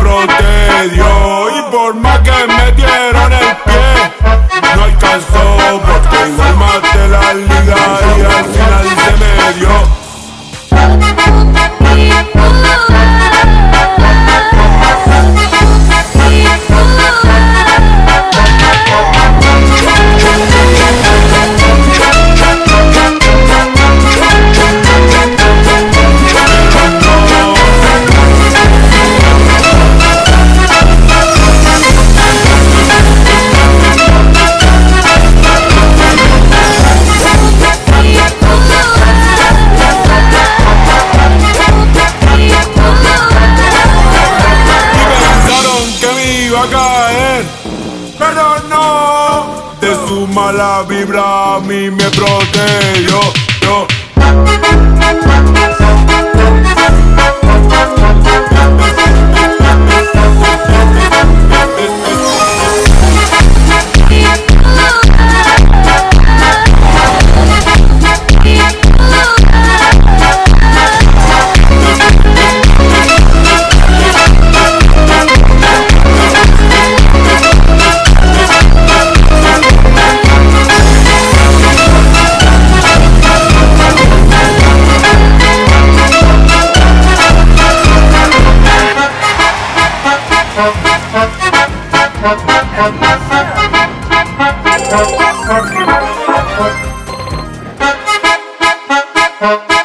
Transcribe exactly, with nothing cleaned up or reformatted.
protedió. Y por más que me dieron el pie, no alcanzó, porque igual maté la liga y al final se me dio. A caer, pero no, de su mala vibra a mí me protegió. Yo. Thank you.